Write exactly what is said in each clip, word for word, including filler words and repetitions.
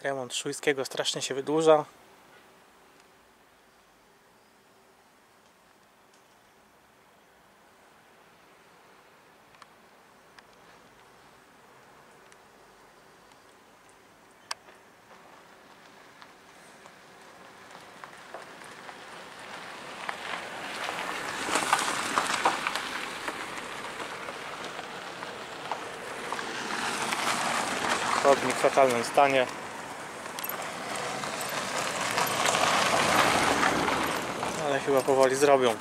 Remont Szujskiego strasznie się wydłuża. Chodnik w fatalnym stanie. Ale chyba powoli zrobią.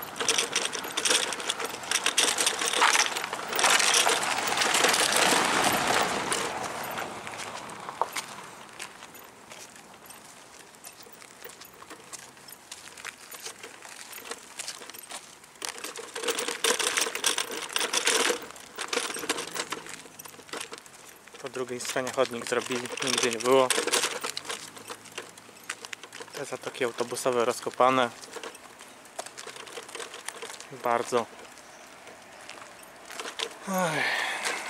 Po drugiej stronie chodnik zrobili, nigdy nie było. Te zatoki autobusowe rozkopane. Bardzo. Ech.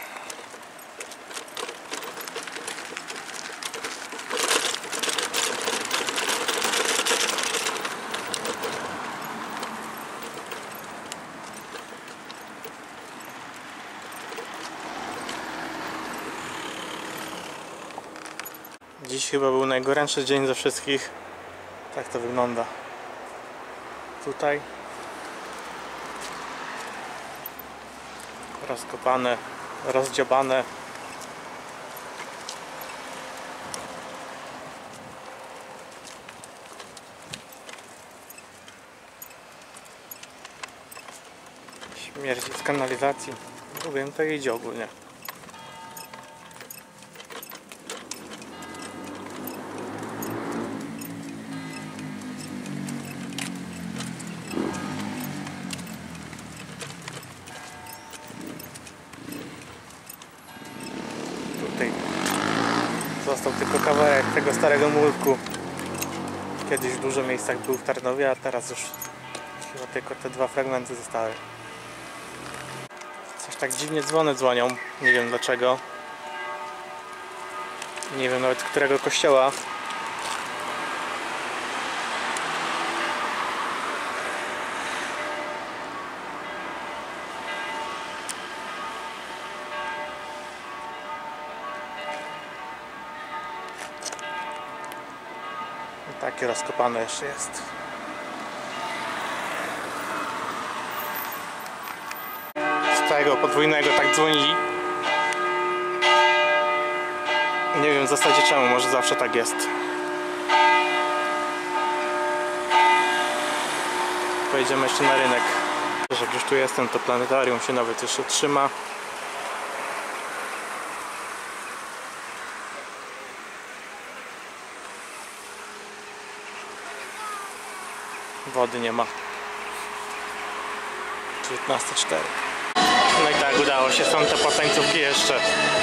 Dziś chyba był najgorętszy dzień ze wszystkich. Tak to wygląda. Tutaj rozkopane, rozdziobane. Śmierdzi z kanalizacji. Nie wiem, to idzie ogólnie. Tutaj został tylko kawałek tego starego murku. Kiedyś w dużo miejscach był w Tarnowie, a teraz już chyba tylko te dwa fragmenty zostały. Coś tak dziwnie dzwony dzwonią, nie wiem dlaczego. Nie wiem nawet którego kościoła. Takie rozkopane jeszcze jest. Z tego podwójnego tak dzwonili. Nie wiem w zasadzie czemu, może zawsze tak jest. Pojedziemy jeszcze na rynek. Jak już tu jestem, to planetarium się nawet jeszcze trzyma. Wody nie ma. dziewiętnaście cztery. No i tak udało się, są te potańcówki jeszcze.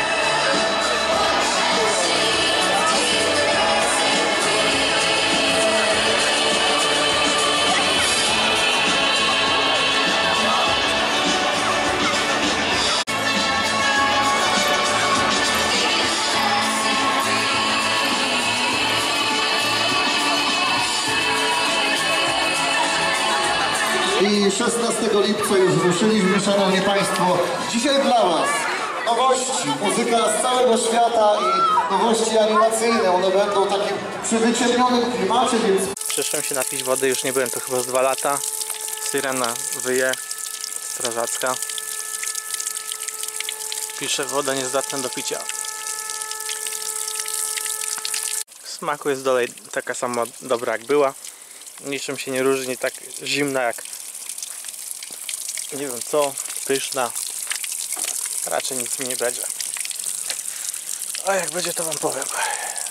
I szesnastego lipca już ruszyliśmy, szanowni państwo. Dzisiaj dla was nowości, muzyka z całego świata i nowości animacyjne. One będą w takim przywyciemnionym klimacie, więc... Przyszłem się napić wody, już nie byłem tu chyba z dwa lata. Syrena wyje, strażacka. Pisze, woda niezdatna do picia. W smaku jest dalej taka sama dobra jak była. Niczym się nie różni, tak zimna jak nie wiem co, pyszna. Raczej nic mi nie będzie. A jak będzie, to wam powiem.